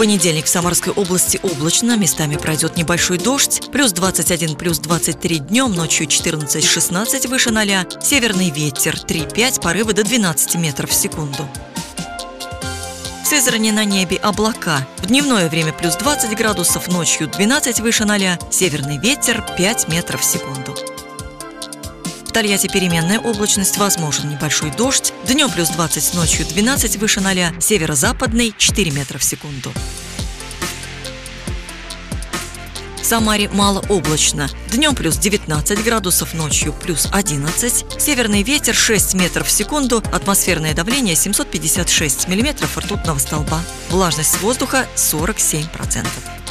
понедельник в Самарской области облачно, местами пройдет небольшой дождь, плюс 21, плюс 23 днем, ночью 14-16 выше 0, северный ветер 3-5, порывы до 12 метров в секунду. В Сызрани на небе облака. В дневное время плюс 20 градусов, ночью 12 выше 0, северный ветер 5 метров в секунду. В Тольятти переменная облачность, возможен небольшой дождь, днем плюс 20, ночью 12 выше 0, северо-западный 4 метра в секунду. В Самаре малооблачно. Днем плюс 19 градусов, ночью плюс 11. Северный ветер 6 метров в секунду, атмосферное давление 756 миллиметров ртутного столба. Влажность воздуха 47%.